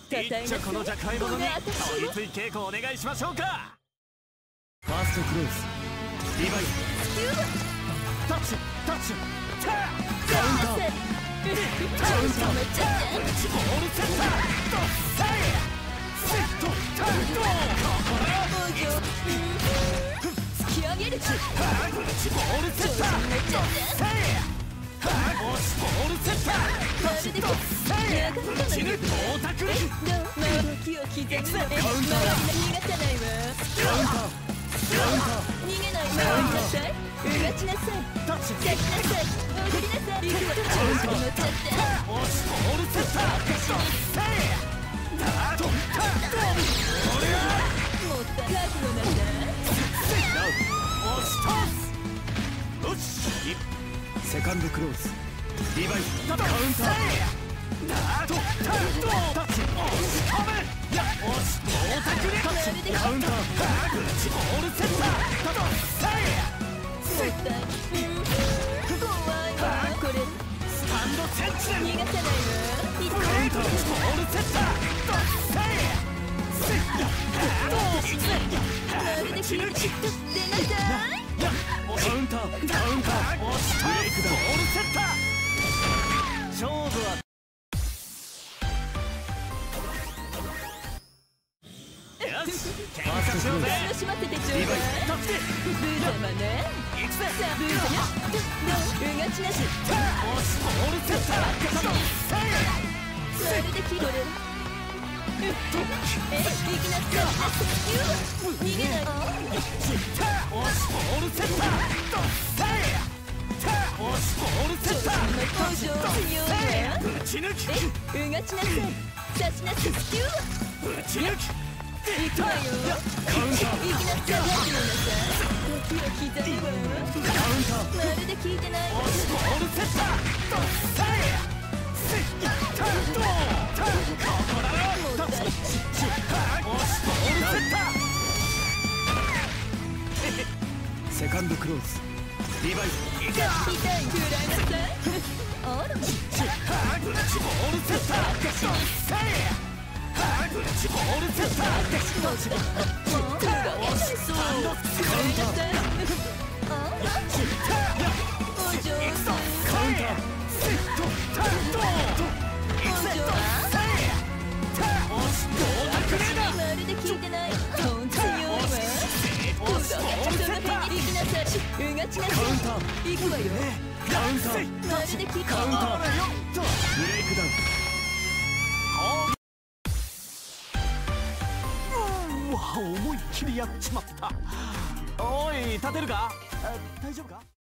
一丁この若輩者に取り付い稽古お願いしましょうか。ファーストクローズリバイタッチタッチカウンターカウンターボールセッタードッサイセットタウンド突き上げるボールセッタードッサイボールセッタードッサイ死ぬ大田君時を刻むので周りの逃がさないわ。逃げない回りなさいうがちなさい咲きなさい踊りなさい行くわ調子に乗っちゃってボールセッター私にもった覚悟なんだ押し通すよしセカンドクローズリバイカウンタータッチ押し込め押し大田クレタッチカウンターボールセッタードッサイセッター怖いわこれスタンドセンチ逃がさないわカウンターボールセッタードッサイセッターまるで聞いて出なさいカウンター押しブレイクダウンボールセッター勝負は楽しませてちょうだいブー様ねさあブー様うがちなしボールセッターまるで聞これ行きなさい逃げないボールセッタードッサイボールセッター登場強いわぶち抜きうがちなさい差しなさいぶち抜き行くわよ行きなさい始めなさい時を刻むわまるで聞いてないボールセッタードッサイセッタードここだろもう大ボールセッターセカンドクローズリバイ痛い食らいなさいあらボールセッタードッサイボールセッターマジだもう手が落ちそう食らいなさいあらお嬢さんカウンターセットタウンドお嬢さんまるで聞いてないほんと強いわボールセッター行きなさいうがちなさい行くわよカウンターまるで聞いてないブレイクダウン思いっきりやっちまった。おい立てるか大丈夫か。